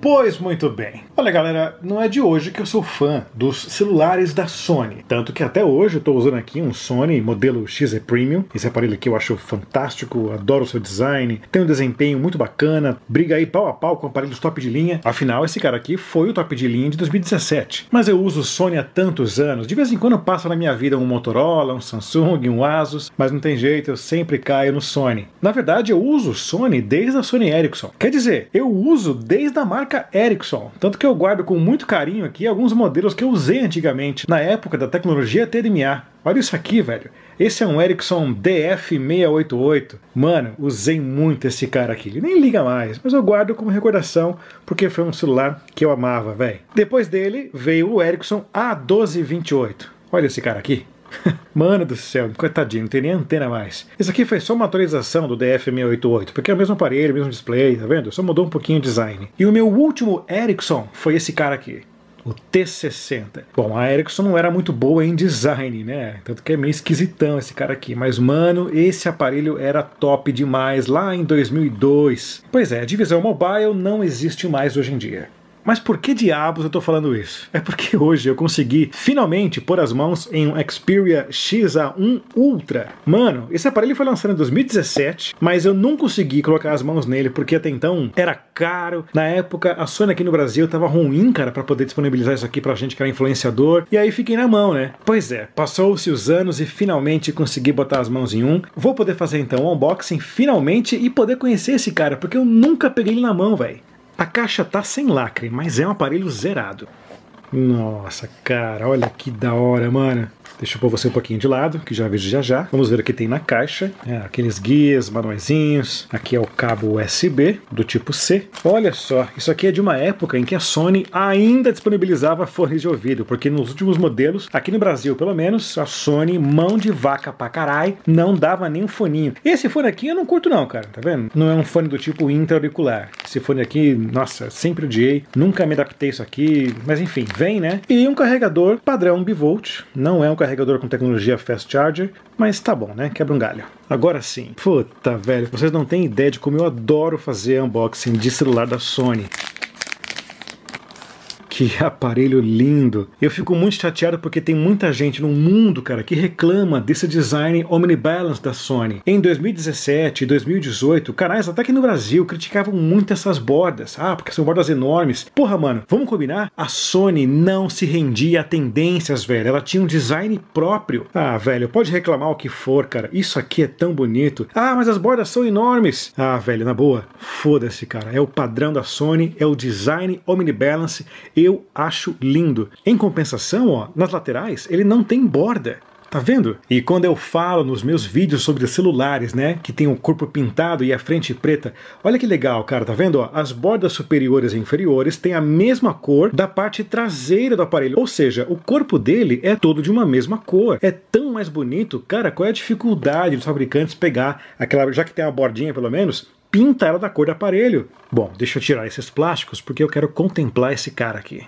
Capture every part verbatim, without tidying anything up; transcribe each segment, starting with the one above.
Pois muito bem. Olha galera, não é de hoje que eu sou fã dos celulares da Sony. Tanto que até hoje eu estou usando aqui um Sony modelo X E Premium. Esse aparelho aqui eu acho fantástico, adoro o seu design, tem um desempenho muito bacana, briga aí pau a pau com aparelhos top de linha. Afinal, esse cara aqui foi o top de linha de dois mil e dezessete. Mas eu uso o Sony há tantos anos, de vez em quando passa na minha vida um Motorola, um Samsung, um Asus, mas não tem jeito, eu sempre caio no Sony. Na verdade, eu uso o Sony desde a Sony Ericsson. Quer dizer, eu uso desde a marca Ericsson, tanto que eu guardo com muito carinho aqui alguns modelos que eu usei antigamente, na época da tecnologia T D M A. Olha isso aqui, velho. Esse é um Ericsson D F seiscentos e oitenta e oito. Mano, usei muito esse cara aqui. Ele nem liga mais, mas eu guardo como recordação, porque foi um celular que eu amava, velho. Depois dele veio o Ericsson A doze vinte e oito. Olha esse cara aqui. Mano do céu, coitadinho, não tem nem antena mais. Isso aqui foi só uma atualização do D F seiscentos e oitenta e oito, porque é o mesmo aparelho, o mesmo display, tá vendo? Só mudou um pouquinho o design. E o meu último Ericsson foi esse cara aqui, o T sessenta. Bom, a Ericsson não era muito boa em design, né? Tanto que é meio esquisitão esse cara aqui. Mas, mano, esse aparelho era top demais lá em dois mil e dois. Pois é, a divisão mobile não existe mais hoje em dia. Mas por que diabos eu tô falando isso? É porque hoje eu consegui finalmente pôr as mãos em um Xperia X A um Ultra. Mano, esse aparelho foi lançado em dois mil e dezessete, mas eu não consegui colocar as mãos nele porque até então era caro. Na época a Sony aqui no Brasil tava ruim, cara, pra poder disponibilizar isso aqui pra gente que era influenciador. E aí fiquei na mão, né? Pois é, passou-se os anos e finalmente consegui botar as mãos em um. Vou poder fazer então um unboxing finalmente e poder conhecer esse cara, porque eu nunca peguei ele na mão, velho. A caixa tá sem lacre, mas é um aparelho zerado. Nossa, cara, olha que da hora, mano. Deixa eu pôr você um pouquinho de lado, que já vejo já já. Vamos ver o que tem na caixa. É, aqueles guias, manuaizinhos. Aqui é o cabo U S B do tipo C. Olha só, isso aqui é de uma época em que a Sony ainda disponibilizava fones de ouvido, porque nos últimos modelos, aqui no Brasil pelo menos, a Sony, mão de vaca pra caralho, não dava nem um foninho. Esse fone aqui eu não curto não, cara, tá vendo? Não é um fone do tipo intra-auricular. Esse fone aqui, nossa, sempre odiei, nunca me adaptei a isso aqui, mas enfim, vem, né? E um carregador padrão bivolt, não é um carregador carregador com tecnologia Fast Charger, mas tá bom, né? Quebra um galho. Agora sim, puta, velho, vocês não têm ideia de como eu adoro fazer unboxing de celular da Sony. Que aparelho lindo! Eu fico muito chateado porque tem muita gente no mundo, cara, que reclama desse design omnibalance da Sony. Em dois mil e dezessete e dois mil e dezoito, canais até aqui no Brasil criticavam muito essas bordas. Ah, porque são bordas enormes. Porra, mano, vamos combinar? A Sony não se rendia a tendências, velho. Ela tinha um design próprio. Ah, velho, pode reclamar o que for, cara. Isso aqui é tão bonito. Ah, mas as bordas são enormes. Ah, velho, na boa, foda-se, cara. É o padrão da Sony, é o design omnibalance. Eu acho lindo. Em compensação, ó, nas laterais, ele não tem borda. Tá vendo? E quando eu falo nos meus vídeos sobre celulares, né, que tem o corpo pintado e a frente preta, olha que legal, cara, tá vendo? Ó, as bordas superiores e inferiores têm a mesma cor da parte traseira do aparelho, ou seja, o corpo dele é todo de uma mesma cor. É tão mais bonito, cara, qual é a dificuldade dos fabricantes pegar aquela, já que tem uma bordinha pelo menos, pinta ela da cor do aparelho? Bom, deixa eu tirar esses plásticos porque eu quero contemplar esse cara aqui.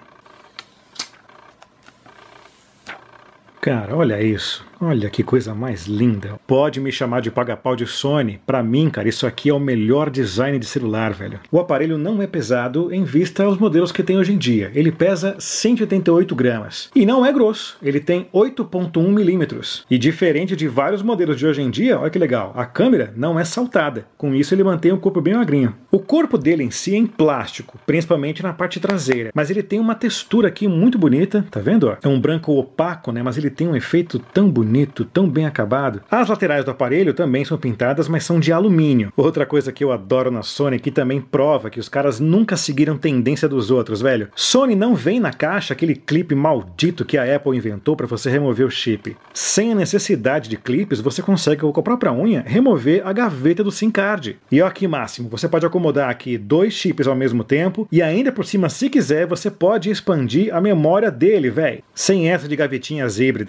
Cara, olha isso. Olha que coisa mais linda. Pode me chamar de paga-pau de Sony. Pra mim, cara, isso aqui é o melhor design de celular, velho. O aparelho não é pesado em vista aos modelos que tem hoje em dia. Ele pesa cento e oitenta e oito gramas. E não é grosso. Ele tem oito ponto um milímetros. E diferente de vários modelos de hoje em dia, olha que legal, a câmera não é saltada. Com isso ele mantém o corpo bem magrinho. O corpo dele em si é em plástico, principalmente na parte traseira. Mas ele tem uma textura aqui muito bonita, tá vendo? Ó? É um branco opaco, né? Mas ele tem um efeito tão bonito. Bonito, tão bem acabado. As laterais do aparelho também são pintadas, mas são de alumínio. Outra coisa que eu adoro na Sony, que também prova que os caras nunca seguiram tendência dos outros, velho. Sony não vem na caixa aquele clipe maldito que a Apple inventou para você remover o chip. Sem a necessidade de clipes, você consegue com a própria unha remover a gaveta do SIM card. E ó que máximo, você pode acomodar aqui dois chips ao mesmo tempo e ainda por cima, se quiser, você pode expandir a memória dele, velho. Sem essa de gavetinhas híbridas.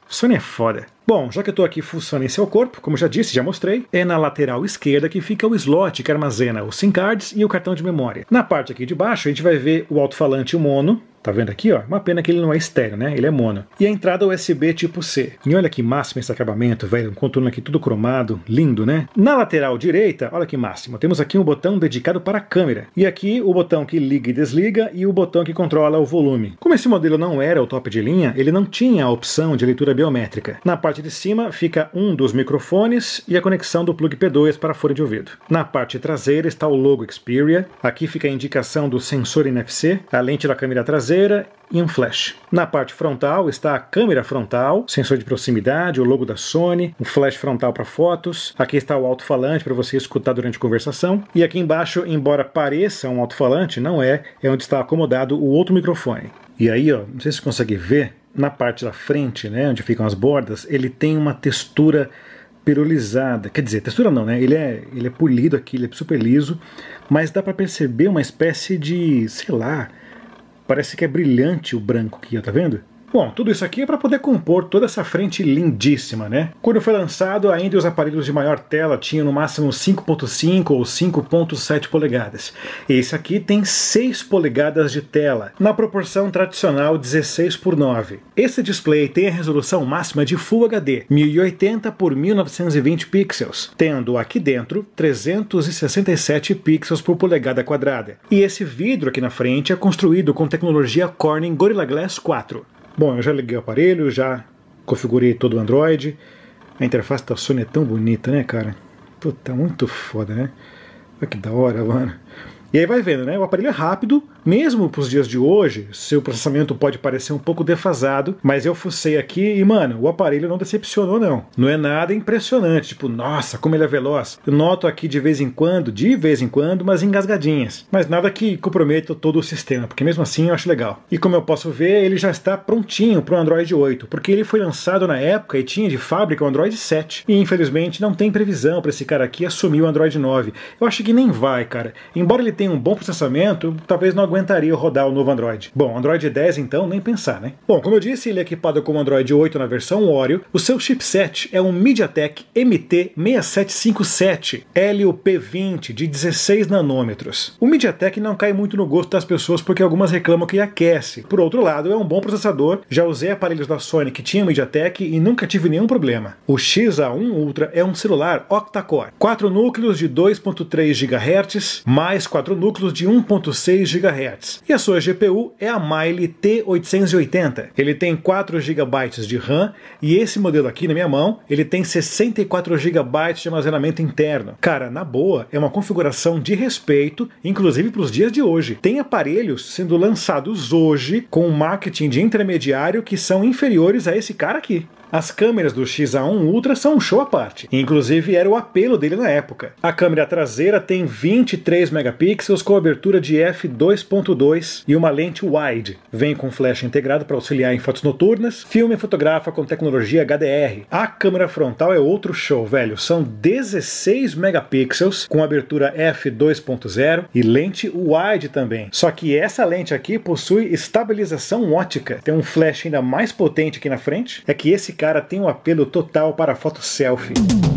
Sony é foda. Bom, já que eu tô aqui fuçando em seu corpo, como já disse, já mostrei, é na lateral esquerda que fica o slot que armazena os SIM cards e o cartão de memória. Na parte aqui de baixo a gente vai ver o alto-falante mono. Tá vendo aqui, ó? Uma pena que ele não é estéreo, né? Ele é mono. E a entrada U S B tipo C. E olha que máximo esse acabamento, velho. Um contorno aqui tudo cromado. Lindo, né? Na lateral direita, olha que máximo. Temos aqui um botão dedicado para a câmera. E aqui o botão que liga e desliga e o botão que controla o volume. Como esse modelo não era o top de linha, ele não tinha a opção de leitura biométrica. Na parte de cima fica um dos microfones e a conexão do plug P dois para fone de ouvido. Na parte traseira está o logo Xperia. Aqui fica a indicação do sensor N F C, a lente da câmera traseira e um flash. Na parte frontal está a câmera frontal, sensor de proximidade, o logo da Sony, um flash frontal para fotos. Aqui está o alto-falante para você escutar durante a conversação. E aqui embaixo, embora pareça um alto-falante, não é, é onde está acomodado o outro microfone. E aí, ó, não sei se você consegue ver, na parte da frente, né, onde ficam as bordas, ele tem uma textura perolizada. Quer dizer, textura não, né? Ele é, ele é polido aqui, ele é super liso, mas dá para perceber uma espécie de, sei lá, parece que é brilhante o branco aqui, ó, tá vendo? Bom, tudo isso aqui é para poder compor toda essa frente lindíssima, né? Quando foi lançado, ainda os aparelhos de maior tela tinham no máximo cinco ponto cinco ou cinco ponto sete polegadas. Esse aqui tem seis polegadas de tela, na proporção tradicional dezesseis por nove. Esse display tem a resolução máxima de Full H D, mil e oitenta por mil novecentos e vinte pixels, tendo aqui dentro trezentos e sessenta e sete pixels por polegada quadrada. E esse vidro aqui na frente é construído com tecnologia Corning Gorilla Glass quatro. Bom, eu já liguei o aparelho, já configurei todo o Android. A interface da Sony é tão bonita, né, cara? Puta, muito foda, né? Olha que da hora, mano. E aí vai vendo, né? O aparelho é rápido, mesmo para os dias de hoje, seu processamento pode parecer um pouco defasado, mas eu fucei aqui e, mano, o aparelho não decepcionou, não. Não é nada impressionante, tipo, nossa, como ele é veloz. Eu noto aqui de vez em quando, de vez em quando, umas engasgadinhas, mas nada que comprometa todo o sistema, porque mesmo assim eu acho legal. E como eu posso ver, ele já está prontinho para o Android oito, porque ele foi lançado na época e tinha de fábrica o Android sete. E infelizmente não tem previsão para esse cara aqui assumir o Android nove. Eu acho que nem vai, cara. Embora ele tenha um bom processamento, talvez não aguentaria rodar o novo Android. Bom, Android dez então, nem pensar, né? Bom, como eu disse, ele é equipado com o Android oito na versão Oreo. O seu chipset é um MediaTek M T seis sete cinco sete Helio P vinte de dezesseis nanômetros. O MediaTek não cai muito no gosto das pessoas porque algumas reclamam que aquece. Por outro lado, é um bom processador. Já usei aparelhos da Sony que tinham MediaTek e nunca tive nenhum problema. O X A um Ultra é um celular octa-core. quatro núcleos de dois ponto três gigahertz, mais quatro núcleos de um ponto seis gigahertz. E a sua G P U é a Mali T oitocentos e oitenta. Ele tem quatro gigabytes de RAM e esse modelo aqui na minha mão, ele tem sessenta e quatro gigabytes de armazenamento interno. Cara, na boa, é uma configuração de respeito, inclusive para os dias de hoje. Tem aparelhos sendo lançados hoje com um marketing de intermediário que são inferiores a esse cara aqui. As câmeras do X A um Ultra são um show à parte, inclusive era o apelo dele na época. A câmera traseira tem vinte e três megapixels com abertura de f dois ponto dois e uma lente wide. Vem com flash integrado para auxiliar em fotos noturnas, filme e fotografa com tecnologia H D R. A câmera frontal é outro show, velho. São dezesseis megapixels com abertura f dois ponto zero e lente wide também. Só que essa lente aqui possui estabilização ótica. Tem um flash ainda mais potente aqui na frente. É que esse cara tem um apelo total para foto selfie.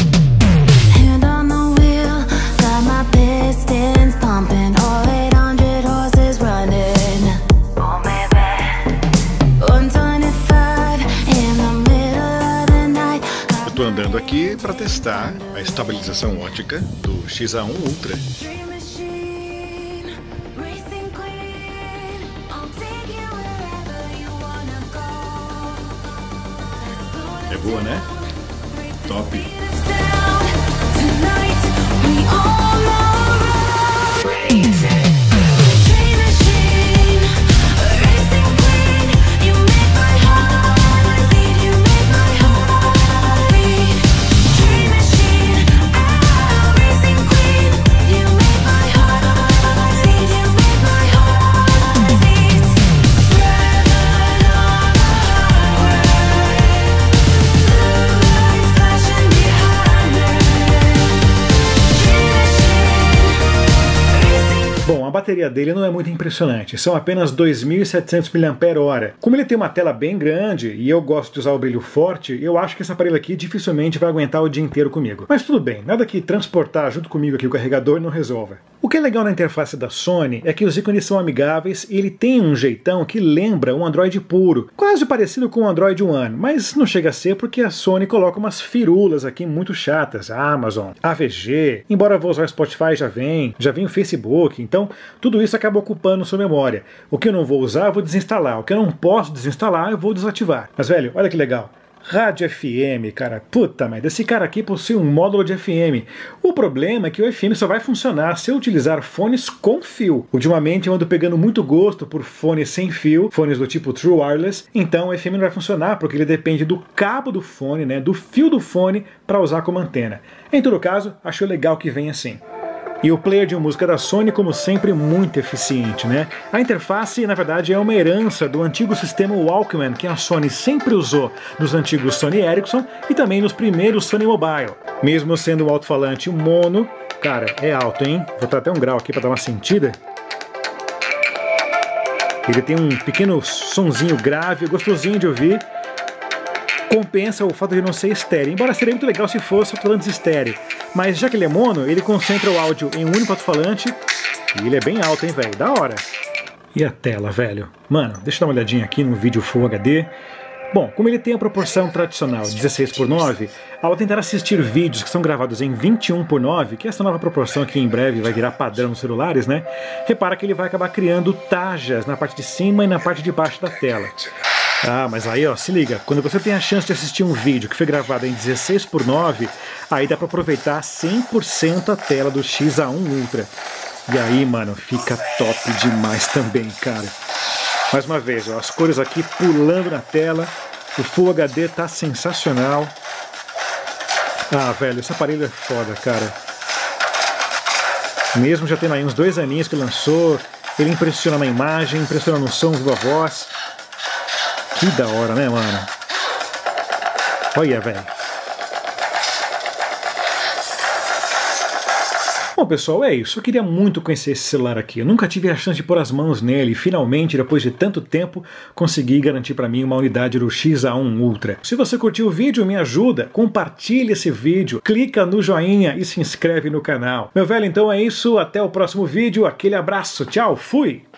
Eu tô andando aqui para testar a estabilização ótica do X A um Ultra. É boa, né? Top! bateria dele não é muito impressionante, são apenas dois mil e setecentos miliampères-hora. Como ele tem uma tela bem grande e eu gosto de usar o brilho forte, eu acho que esse aparelho aqui dificilmente vai aguentar o dia inteiro comigo. Mas tudo bem, nada que transportar junto comigo aqui o carregador não resolva. O que é legal na interface da Sony é que os ícones são amigáveis e ele tem um jeitão que lembra um Android puro, quase parecido com o Android One, mas não chega a ser porque a Sony coloca umas firulas aqui muito chatas, a Amazon, A V G, embora eu vou usar o Spotify já vem, já vem o Facebook, então tudo isso acaba ocupando sua memória. O que eu não vou usar eu vou desinstalar, o que eu não posso desinstalar eu vou desativar. Mas velho, olha que legal. Rádio F M, cara, puta merda, esse cara aqui possui um módulo de F M. O problema é que o F M só vai funcionar se eu utilizar fones com fio. Ultimamente eu ando pegando muito gosto por fones sem fio, fones do tipo True Wireless, então o F M não vai funcionar porque ele depende do cabo do fone, né, do fio do fone para usar como antena. Em todo caso, acho legal que vem assim. E o player de música da Sony, como sempre, muito eficiente, né? A interface, na verdade, é uma herança do antigo sistema Walkman que a Sony sempre usou nos antigos Sony Ericsson e também nos primeiros Sony Mobile. Mesmo sendo um alto-falante mono, cara, é alto, hein? Vou dar até um grau aqui para dar uma sentida. Ele tem um pequeno sonzinho grave, gostosinho de ouvir. Compensa o fato de não ser estéreo, embora seria muito legal se fosse alto-falantes estéreo. Mas já que ele é mono, ele concentra o áudio em um único alto-falante e ele é bem alto, hein, velho? Da hora! E a tela, velho? Mano, deixa eu dar uma olhadinha aqui no vídeo Full H D. Bom, como ele tem a proporção tradicional dezesseis por nove, ao tentar assistir vídeos que são gravados em vinte e um por nove, que é essa nova proporção que em breve vai virar padrão nos celulares, né? Repara que ele vai acabar criando tajas na parte de cima e na parte de baixo da tela. Ah, mas aí ó, se liga, quando você tem a chance de assistir um vídeo que foi gravado em dezesseis por nove, aí dá pra aproveitar cem por cento a tela do X A um Ultra. E aí, mano, fica top demais também, cara. Mais uma vez, ó, as cores aqui pulando na tela, o Full H D tá sensacional. Ah, velho, esse aparelho é foda, cara. Mesmo já tendo aí uns dois aninhos que lançou, ele impressiona na imagem, impressiona no som, viva voz. Que da hora, né, mano? Olha, velho. Bom, pessoal, é isso. Eu queria muito conhecer esse celular aqui. Eu nunca tive a chance de pôr as mãos nele e finalmente, depois de tanto tempo, consegui garantir para mim uma unidade do X A um Ultra. Se você curtiu o vídeo, me ajuda, compartilha esse vídeo, clica no joinha e se inscreve no canal. Meu velho, então é isso. Até o próximo vídeo. Aquele abraço. Tchau. Fui!